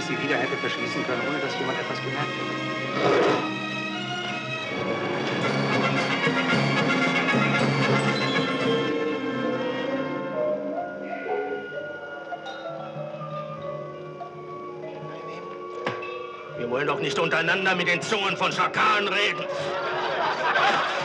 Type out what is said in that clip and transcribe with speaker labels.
Speaker 1: sie wieder hätte verschließen können, ohne dass jemand etwas gemerkt hätte.
Speaker 2: Wir wollen doch nicht untereinander mit den Zungen von Schakalen reden.